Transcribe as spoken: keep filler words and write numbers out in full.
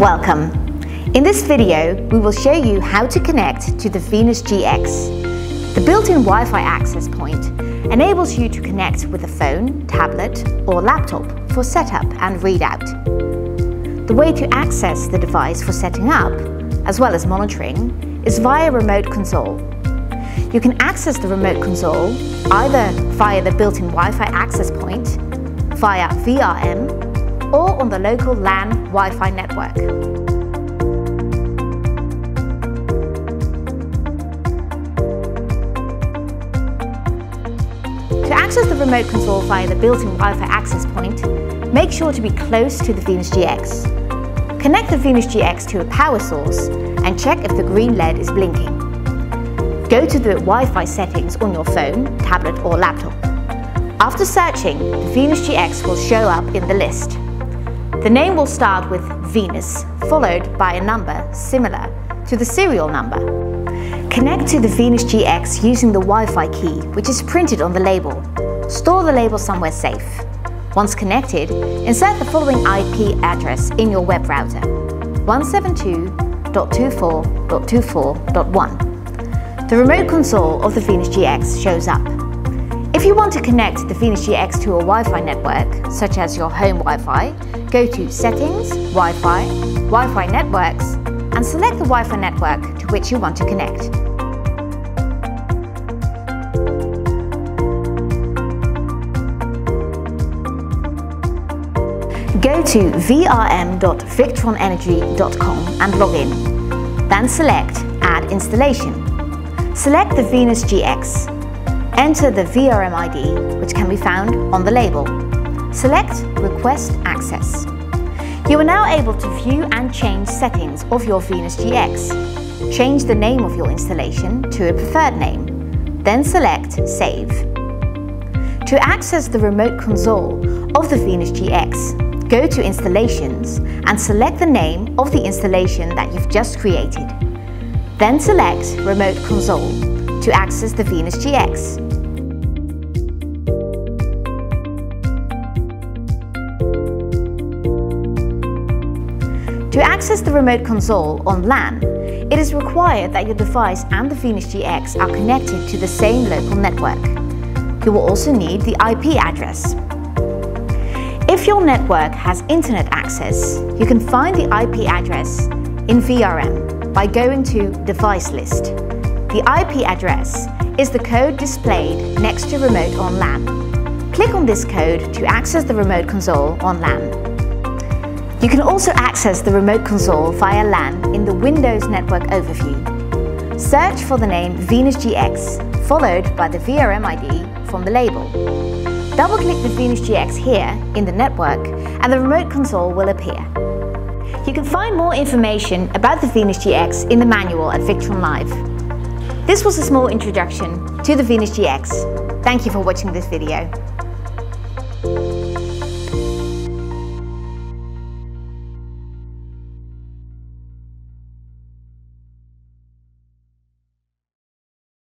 Welcome! In this video, we will show you how to connect to the Venus G X. The built-in Wi-Fi access point enables you to connect with a phone, tablet or laptop for setup and readout. The way to access the device for setting up, as well as monitoring, is via remote console. You can access the remote console either via the built-in Wi-Fi access point, via V R M, or on the local LAN Wi-Fi network. To access the remote console via the built-in Wi-Fi access point, make sure to be close to the Venus G X. Connect the Venus G X to a power source and check if the green L E D is blinking. Go to the Wi-Fi settings on your phone, tablet or laptop. After searching, the Venus G X will show up in the list. The name will start with Venus, followed by a number similar to the serial number. Connect to the Venus G X using the Wi-Fi key, which is printed on the label. Store the label somewhere safe. Once connected, insert the following I P address in your web browser: one seventy-two dot twenty-four dot twenty-four dot one. The remote console of the Venus G X shows up. If you want to connect the Venus G X to a Wi-Fi network, such as your home Wi-Fi, go to Settings, Wi-Fi, Wi-Fi Networks, and select the Wi-Fi network to which you want to connect. Go to v r m dot victron energy dot com and log in. Then select Add Installation. Select the Venus G X. Enter the V R M I D, which can be found on the label. Select Request Access. You are now able to view and change settings of your Venus G X. Change the name of your installation to a preferred name. Then select Save. To access the remote console of the Venus G X, go to Installations and select the name of the installation that you've just created. Then select Remote Console to access the Venus G X. To access the remote console on LAN, it is required that your device and the Venus G X are connected to the same local network. You will also need the I P address. If your network has internet access, you can find the I P address in V R M by going to Device List. The I P address is the code displayed next to Remote on LAN. Click on this code to access the remote console on LAN. You can also access the remote console via LAN in the Windows Network Overview. Search for the name Venus G X, followed by the V R M I D from the label. Double-click the Venus G X here in the network and the remote console will appear. You can find more information about the Venus G X in the manual at Victron Live. This was a small introduction to the Venus G X. Thank you for watching this video.